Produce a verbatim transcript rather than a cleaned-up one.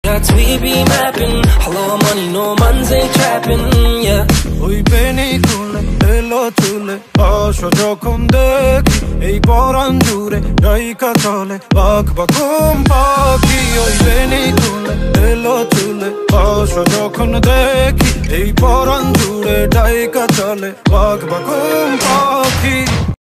That's we be mapping. Hello money, no man's ain't trapping, yeah. ওই বেনি খুলে এলো চুলে আসো যখন দেখি এই পরাণ জুড়ে ডাইকা চলে বাঘ বাকুম পাখি ওই বেনি খুলে এলো চুলে আসো যখন দেখি এই পরাণ জুড়ে ডাইকা চলে বাঘ বাকুম পাখি